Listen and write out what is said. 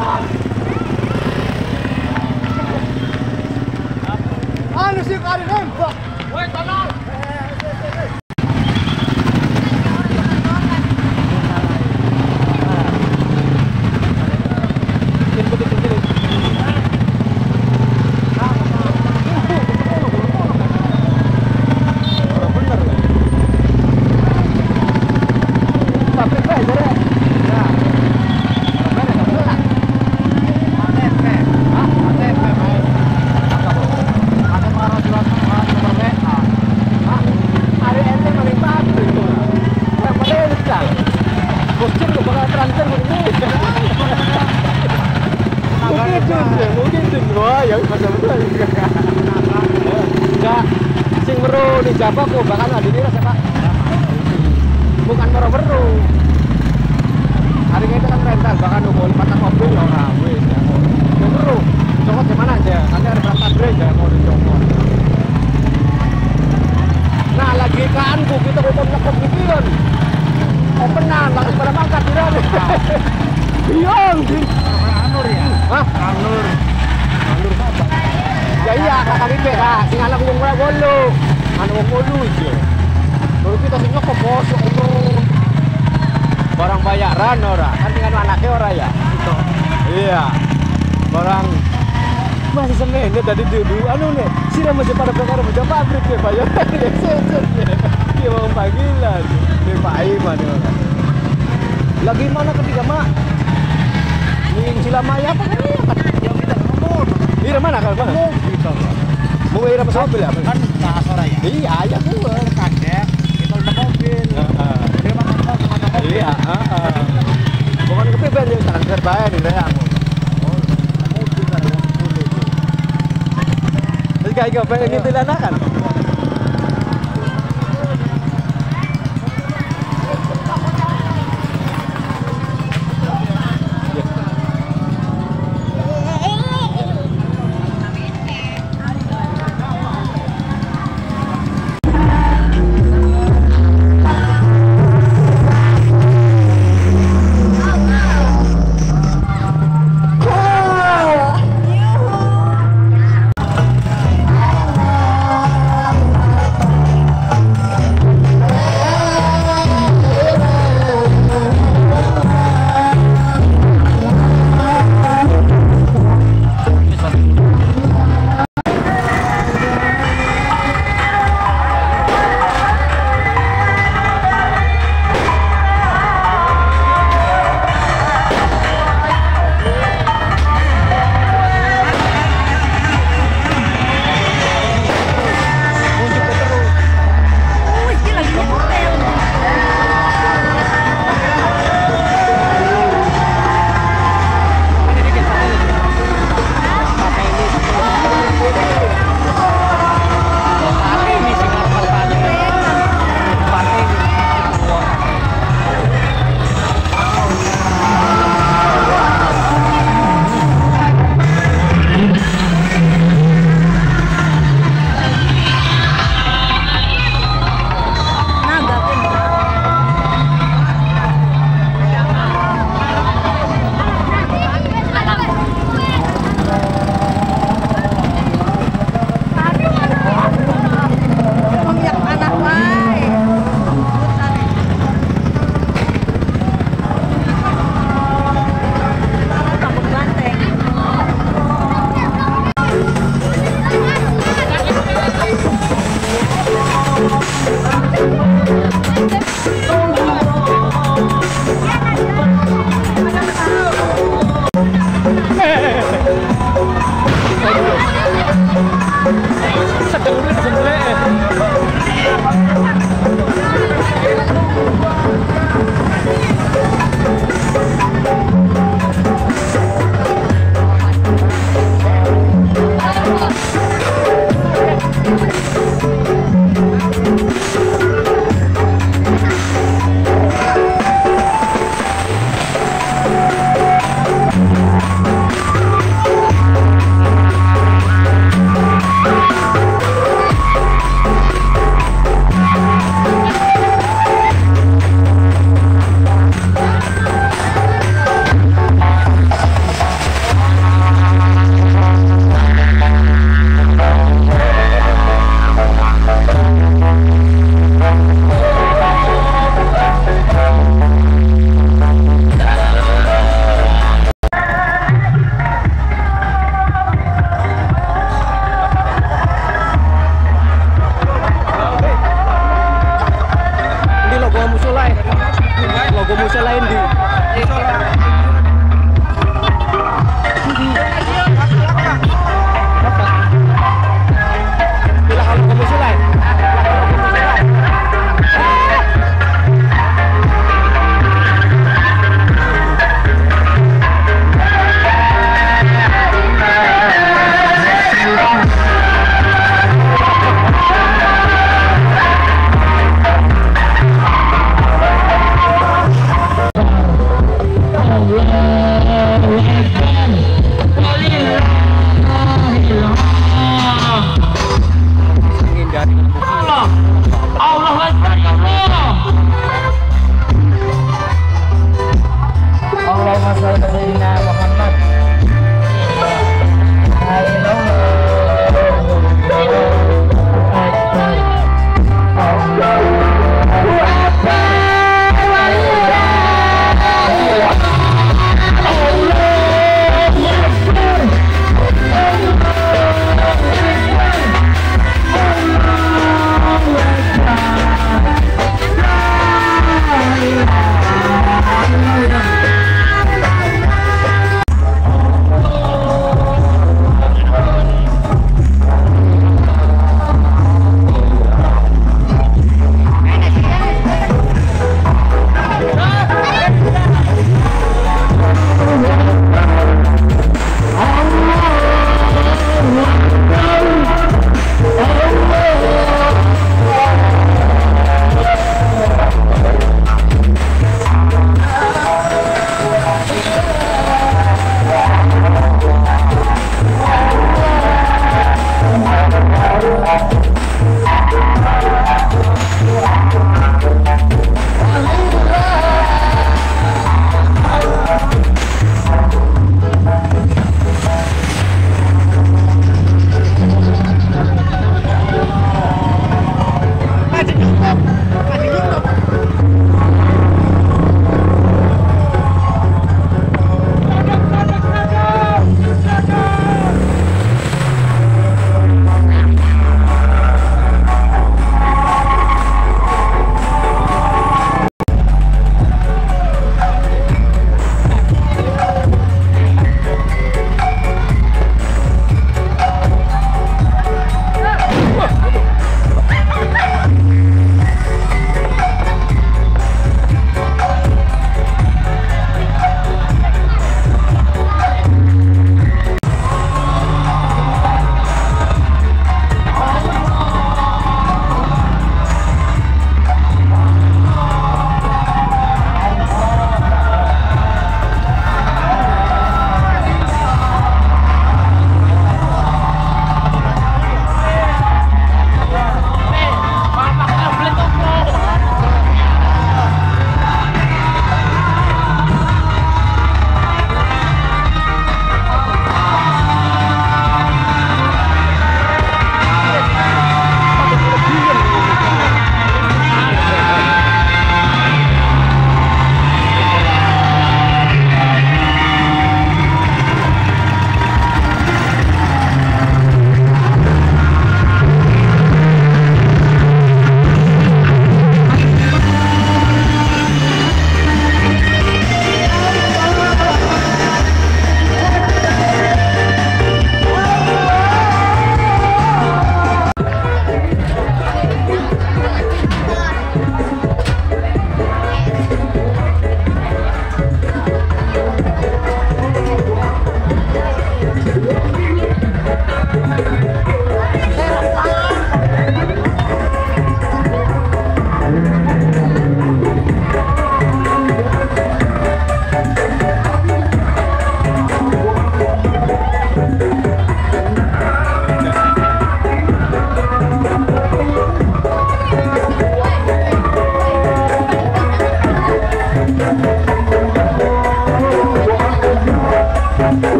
Anu sih kali nembak. Woi, tolong. Sing meru di Jawa kok bahkan ada ini rasa Pak. Bukan meru-meru. Hari ini kan rental bahkan mau patah mobil loh wis ya. Meru. Cokot di mana aja? Nanti ada berapa brand ya mau dicopot. Nah, lagi kaanku kita ukur pikiran. Openan langsung pada mangkat di sana. Biong. Anur ya? Hah? Anur apa? Ya iya, kakak Rike kak, sing anak wong ora bolu. Anu wong bolu aja. Baru kita sing nyokop bosok itu. Barang bayaran ora, kan tinggal anaknya ora ya. Gitu. Iya. Barang masih semene tadi dulu anu nih, sira masih pada perkara kerja pabrik ya bayar. Dia mau panggilan. Dia Pak Iman ora. Lagi mana ketiga mak? Ning Cilamaya apa kan? Yang kita ngomong. Ira mana kalau mana? Mau ira pas mobil ya? Kan bahas ora ya? Iya, ya gua kadek kita udah mobil. Heeh. Dia mana mobil? Iya, heeh. Bukan kepiben ya transfer bae di daerahmu. Oh, mobil kan ya. Terus kayak pengen ngintilana kan? Sayyidina Muhammad.